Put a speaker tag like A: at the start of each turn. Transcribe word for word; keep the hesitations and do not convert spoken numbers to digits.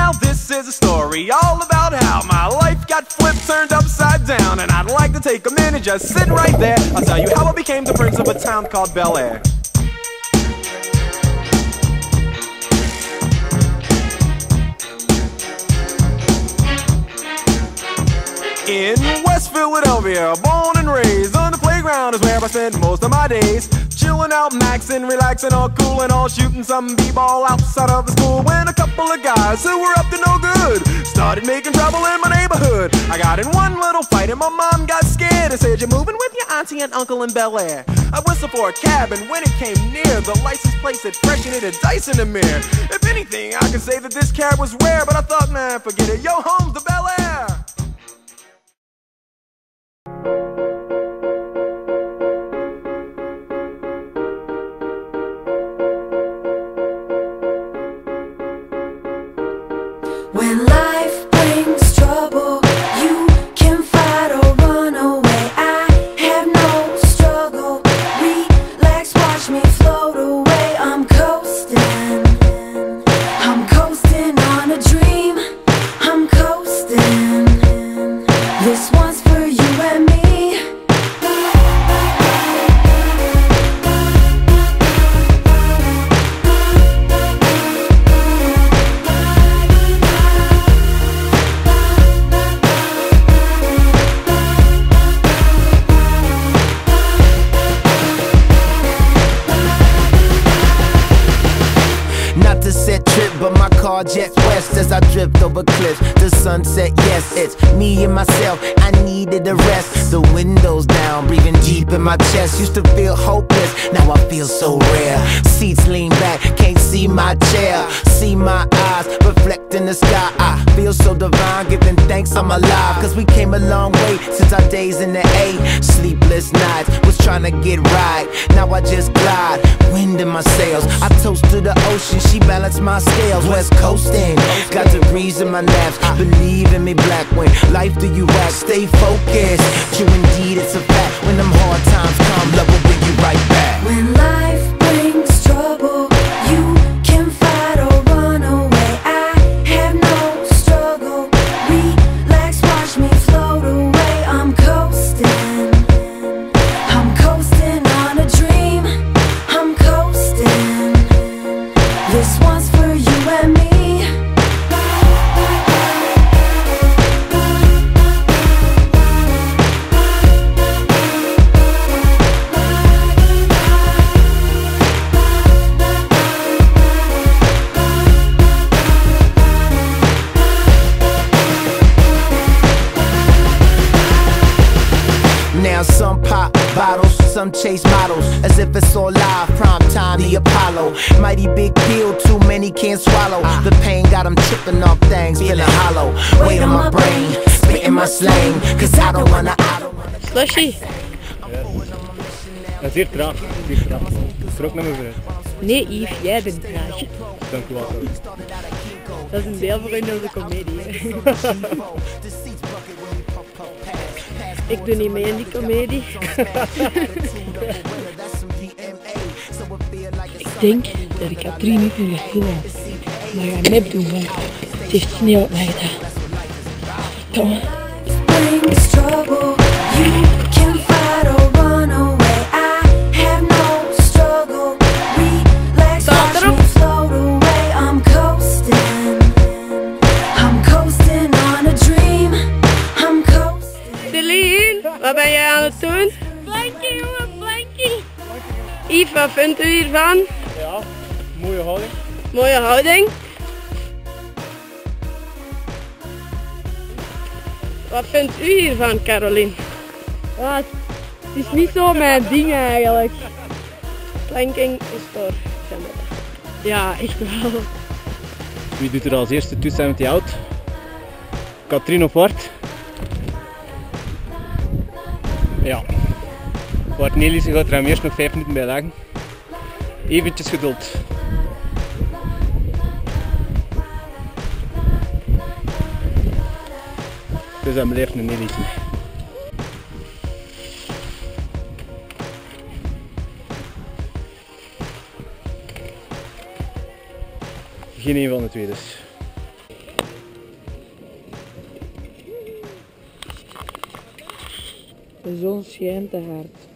A: Now this is a story all about how my life got flipped, turned upside down, and I'd like to take a minute, just sit right there. I'll tell you how I became the prince of a town called Bel Air. In West Philadelphia, born and raised, on the playground is where I spent most of my days. Chilling out, maxing, relaxing, all cool and all, shooting some b-ball outside of the school, when a couple of guys who were up to no good started making trouble in my neighborhood. I got in one little fight and my mom got scared and said, "You're moving with your auntie and uncle in Bel Air." I whistled for a cab, and when it came near, the license plate said fresh and it had dice in the mirror. If anything, I could say that this cab was rare, but I thought, man, forget it, yo, home's the Bel Air.
B: When life brings trouble, you can fight or run away. I have no struggle. Relax, watch me float away. I'm coasting. I'm coasting on a dream. I'm coasting. This one's for you and me.
C: Not to set trip, but my car jets west as I drift over cliffs. The sunset, yes, it's me and myself. I needed a rest. The windows down, breathing deep in my chest. Used to feel hopeless, now I feel so rare. Seats lean back, can't see my chair. See my eyes reflect in the sky. I feel so divine, giving thanks I'm alive. Cause we came a long way since our days in the A. Sleepless nights, was trying to get right. Now I just glide, wind in my sails. I toast to the ocean, she balanced my scales. West coasting, got the breeze in my naps. Believe in me, black, when life do you act. Stay focused, true indeed it's a fact. When them hard times come, love will bring you right back.
B: When life brings trouble, you can fight or run away. I have no struggle. Relax, watch me float away. I'm coasting. I'm coasting on a dream. I'm coasting. This one's for you and me.
C: Now some pop bottles, some chase models, as if it's all live, prime time, the Apollo. Mighty big pill, too many can't swallow. The pain got them tripping off things, feeling hollow. Weight on my brain, spitting my slang, cause I don't wanna, I don't wanna.
D: Slushy?
E: Dat is hier traag, hier traag. Strok naar me vooruit.
D: Nee Yves, jij bent traag.
E: Dank u wel.
D: Dat is een deel voor in de comedie. Ik doe niet mee in die comedie. Ik denk dat ik al drie minuten ga voelen. Maar ga nep doen, want het heeft sneeuw op mij gedaan. Kom.
B: Brings trouble, you can fight or run away. I have no struggle. Relax, watch me float away. I'm coasting. I'm coasting on a dream. I'm coasting.
D: Celine, wat ben jij aan het doen? Plankie, jongen, plankie. Yves, wat vindt u hiervan?
E: Ja, mooie houding.
D: Mooie houding. Wat vindt u hiervan, Caroline? Ja, het is niet zo mijn ding eigenlijk. Planking is voor gemiddeld. Ja, echt wel.
E: Wie doet er als eerste tweehonderdzeventig out? Katrien of Bart? Ja. Bart Nelissen gaat er hem eerst nog vijf minuten bij leggen. Eventjes geduld. Dus hij blijft een Nelissen. Geen een van de twee dus.
D: De zon schijnt te hard.